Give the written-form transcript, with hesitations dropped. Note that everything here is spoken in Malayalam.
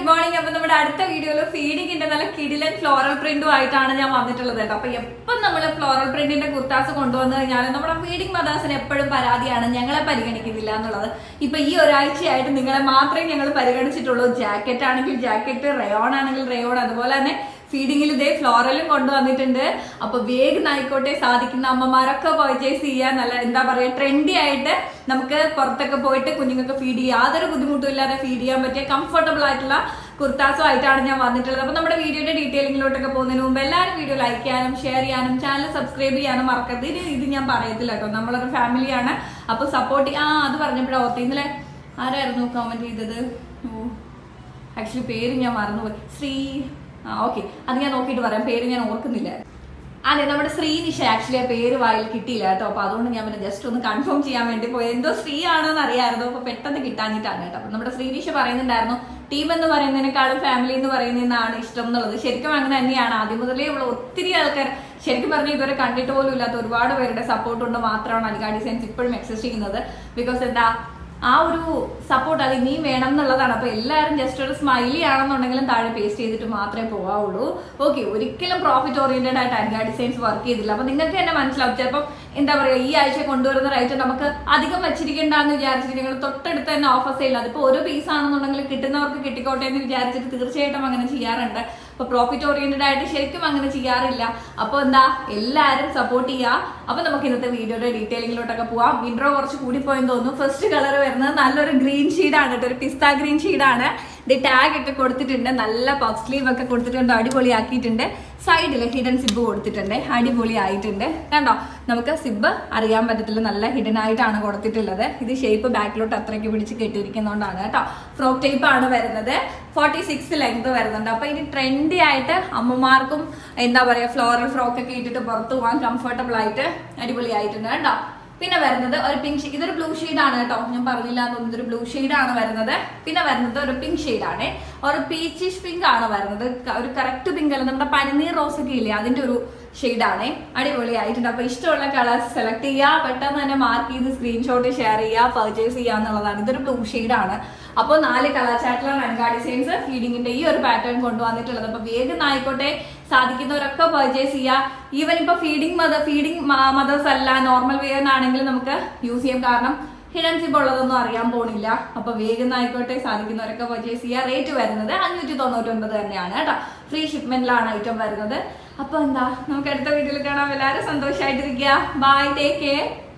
morning. അപ്പോൾ നമ്മുടെ അടുത്ത വീഡിയോയിൽ ഫീഡിങ്ങിന്റെ നല്ല കിടിലൻ ഫ്ലോറൽ പ്രിന്റും ആയിട്ടാണ് ഞാൻ വന്നിട്ടുള്ളത് കേട്ടോ. അപ്പോൾ എപ്പോൾ നമ്മൾ ഫ്ലോറൽ പ്രിന്റിന്റെ കുർത്താസ് കൊണ്ടുവന്നു കഴിഞ്ഞാൽ നമ്മുടെ ഫീഡിംഗ് മദാസിന് എപ്പോഴും പരാതിയാണ് ഞങ്ങളെ പരിഗണിക്കുന്നില്ല എന്നുള്ളത്. ഇപ്പൊ ഈ ഒരാഴ്ചയായിട്ട് നിങ്ങളെ മാത്രമേ ഞങ്ങൾ പരിഗണിച്ചിട്ടുള്ളൂ. ജാക്കറ്റ് ആണെങ്കിൽ ജാക്കറ്റ്, റയോൺ ആണെങ്കിൽ റയോൺ, അതുപോലെ തന്നെ ഫീഡിങ്ങിൽ ഇതേ ഫ്ലോറലും കൊണ്ടുവന്നിട്ടുണ്ട്. അപ്പൊ വേഗം ആയിക്കോട്ടെ, സാധിക്കുന്ന അമ്മമാരൊക്കെ പർച്ചേസ് ചെയ്യാൻ നല്ല എന്താ പറയുക ട്രെൻഡി ആയിട്ട് നമുക്ക് പുറത്തൊക്കെ പോയിട്ട് കുഞ്ഞുങ്ങൾക്ക് ഫീഡ് ചെയ്യാൻ യാതൊരു ബുദ്ധിമുട്ടും ഇല്ലാതെ ഫീഡ് ചെയ്യാൻ പറ്റിയ കംഫർട്ടബിൾ ആയിട്ടുള്ള കുർത്താസും ആയിട്ടാണ് ഞാൻ വന്നിട്ടുള്ളത്. അപ്പൊ നമ്മുടെ വീഡിയോയുടെ ഡീറ്റെയിലിങ്ങിലോട്ടൊക്കെ പോകുന്നതിന് മുമ്പ് എല്ലാവരും വീഡിയോ ലൈക്ക് ചെയ്യാനും ഷെയർ ചെയ്യാനും ചാനൽ സബ്സ്ക്രൈബ് ചെയ്യാനും മറക്കരുത്. ഇത് ഞാൻ പറയത്തില്ല കേട്ടോ, നമ്മളൊരു ഫാമിലിയാണ്. അപ്പൊ സപ്പോർട്ട് അത് പറഞ്ഞപ്പോഴാണ് ഓർത്ത് ഇന്നലെ ആരായിരുന്നു കമന്റ് ചെയ്തത്? ആക്ച്വലി പേര് ഞാൻ മറന്നുപോയി. ഓക്കെ, അത് ഞാൻ നോക്കിയിട്ട് പറയാം, പേര് ഞാൻ ഓർക്കുന്നില്ല. അതെ, നമ്മുടെ ശ്രീനിഷ. ആക്ച്വലി ആ പേര് വായിൽ കിട്ടിയില്ല കേട്ടോ. അപ്പൊ അതുകൊണ്ട് ഞാൻ പിന്നെ ജസ്റ്റ് ഒന്ന് കൺഫേം ചെയ്യാൻ വേണ്ടി പോയി. എന്തോ ശ്രീ ആണെന്ന് അറിയാമായിരുന്നു, അപ്പൊ പെട്ടെന്ന് കിട്ടാഞ്ഞിട്ടാണ് കേട്ടോ. അപ്പൊ നമ്മുടെ ശ്രീനിഷ പറയുന്നുണ്ടായിരുന്നു ടീം എന്ന് പറയുന്നതിനേക്കാളും ഫാമിലി എന്ന് പറയുന്നതിനാണ് ഇഷ്ടം എന്നുള്ളത്. ശരിക്കും അങ്ങനെ തന്നെയാണ്. ആദ്യം മുതലേ ഉള്ള ഒത്തിരി ആൾക്കാർ ശരിക്കും പറഞ്ഞാൽ ഇതുവരെ കണ്ടിട്ട് പോലും ഇല്ലാത്ത ഒരുപാട് പേരുടെ സപ്പോർട്ട് കൊണ്ട് മാത്രമാണ് അനിക ഡിസൈൻസ് ഇപ്പോഴും എക്സിസ്റ്റ് ചെയ്യുന്നത്. ബിക്കോസ് എന്താ ആ ഒരു സപ്പോർട്ട് അത് ഇനിയും വേണം എന്നുള്ളതാണ്. അപ്പൊ എല്ലാവരും ജസ്റ്റ് ഒരു സ്മൈലി ആണെന്നുണ്ടെങ്കിലും താഴെ പേസ്റ്റ് ചെയ്തിട്ട് മാത്രമേ പോകാവുള്ളൂ. ഓക്കെ, ഒരിക്കലും പ്രോഫിറ്റ് ഓറിയന്റഡ് ആയിട്ട് അനിക ഡിസൈൻസ് വർക്ക് ചെയ്തില്ല. അപ്പൊ നിങ്ങൾക്ക് തന്നെ മനസ്സിലാവും. ചിലപ്പം എന്താ പറയുക, ഈ ആഴ്ച കൊണ്ടുവരുന്ന റേറ്റ് നമുക്ക് അധികം വെച്ചിരിക്കേണ്ടെന്ന് വിചാരിച്ചിട്ട് നിങ്ങൾ തൊട്ടടുത്ത് തന്നെ ഓഫർ സെയിൽ, അതിപ്പോ ഓരോ പീസ് ആണെന്നുണ്ടെങ്കിൽ കിട്ടുന്നവർക്ക് കിട്ടിക്കോട്ടെ എന്ന് വിചാരിച്ചിട്ട് തീർച്ചയായിട്ടും അങ്ങനെ ചെയ്യാറുണ്ട്. അപ്പൊ പ്രോഫിറ്റ് ഓറിയന്റഡ് ആയിട്ട് ശരിക്കും അങ്ങനെ ചെയ്യാറില്ല. അപ്പൊ എന്താ, എല്ലാവരും സപ്പോർട്ട് ചെയ്യുക. അപ്പൊ നമുക്ക് ഇന്നത്തെ വീഡിയോയുടെ ഡീറ്റെയിലിങ്ങിലോട്ടൊക്കെ പോവാം. വിൻഡ്രോ കുറച്ച് കൂടിപ്പോയെന്ന് തോന്നുന്നു. ഫസ്റ്റ് കളർ വരുന്നത് നല്ലൊരു ഗ്രീൻ ഷെയ്ഡാണ് കേട്ടോ, ഒരു പിസ്ത ഗ്രീൻ ഷെയ്ഡാണ്. ടാഗ് ഒക്കെ കൊടുത്തിട്ടുണ്ട്, നല്ല പഫ് സ്ലീവ് ഒക്കെ കൊടുത്തിട്ടുണ്ട്, അടിപൊളിയാക്കിയിട്ടുണ്ട്. സൈഡിൽ ഹിഡൻ സിബ് കൊടുത്തിട്ടുണ്ട്, അടിപൊളി ആയിട്ടുണ്ട്. കണ്ടോ, നമുക്ക് സിബ് അറിയാൻ പറ്റത്തില്ല, നല്ല ഹിഡൻ ആയിട്ടാണ് കൊടുത്തിട്ടുള്ളത്. ഇത് ഷേപ്പ് ബാക്കിലോട്ട് അത്രയ്ക്ക് പിടിച്ച് കെട്ടിയിരിക്കുന്നതുകൊണ്ടാണ് കേട്ടോ. ഫ്രോക്ക് ടൈപ്പ് ആണ് വരുന്നത്. 46 ലെങ്ത് വരുന്നുണ്ട്. അപ്പൊ ഇനി ട്രെൻഡി ആയിട്ട് അമ്മമാർക്കും എന്താ പറയാ ഫ്ലോറൽ ഫ്രോക്ക് ഒക്കെ ഇട്ടിട്ട് പുറത്ത് പോകാൻ കംഫർട്ടബിൾ ആയിട്ട് അടിപൊളി ആയിട്ടുണ്ട് കേട്ടോ. പിന്നെ വരുന്നത് ഒരു പിങ്ക് ഷെയ്ഡ്, ഇതൊരു ബ്ലൂ ഷെയ്ഡാണ് കേട്ടോ, ഞാൻ പറഞ്ഞില്ല തോന്നുന്നു, ഇതൊരു ബ്ലൂ ഷെയ്ഡാണ് വരുന്നത്. പിന്നെ വരുന്നത് ഒരു പിങ്ക് ഷെയ്ഡാണ്, ഒരു പീച്ചിഷ് പിങ്ക് ആണ് വരുന്നത്. ഒരു കറക്റ്റ് പിങ്ക് അല്ല, നമ്മുടെ പനിനീർ റോസ് ഒക്കെ ഇല്ലേ അതിന്റെ ഒരു ഷെയ്ഡാണ്. അടിപൊളി ആയിട്ടുണ്ട്. അപ്പൊ ഇഷ്ടമുള്ള കളേഴ്സ് സെലക്ട് ചെയ്യുക, പെട്ടെന്ന് തന്നെ മാർക്ക് ചെയ്ത് സ്ക്രീൻഷോട്ട് ഷെയർ ചെയ്യുക, പർച്ചേസ് ചെയ്യുക എന്നുള്ളതാണ്. ഇതൊരു ബ്ലൂ ഷെയ്ഡാണ്. അപ്പോൾ 4 കളർ ചാർട്ടിലാണ് അനിക ഡിസൈൻസ് ഫീഡിങ്ങിന്റെ ഈ ഒരു പാറ്റേൺ കൊണ്ടുവന്നിട്ടുള്ളത്. അപ്പൊ വേഗം ആയിക്കോട്ടെ, സാധിക്കുന്നവരൊക്കെ പർച്ചേസ് ചെയ്യുക. ഈവൻ ഇപ്പൊ ഫീഡിംഗ് മദേഴ്സ് അല്ല, നോർമൽ വെയറിനാണെങ്കിലും നമുക്ക് യൂസ് ചെയ്യാം. കാരണം ഹിഡൻ സിബ് ഉള്ളതൊന്നും അറിയാൻ പോണില്ല. അപ്പൊ വേഗം ആയിക്കോട്ടെ, സാധിക്കുന്നവരൊക്കെ പർച്ചേസ് ചെയ്യുക. റേറ്റ് വരുന്നത് 599 തന്നെയാണ് കേട്ടോ. ഫ്രീ ഷിപ്മെന്റിലാണ് ഐറ്റം വരുന്നത്. അപ്പൊ എന്താ, നമുക്ക് അടുത്ത വീഡിയോയിൽ കാണാം. എല്ലാവരും സന്തോഷമായിട്ടിരിക്കുക. By, take care.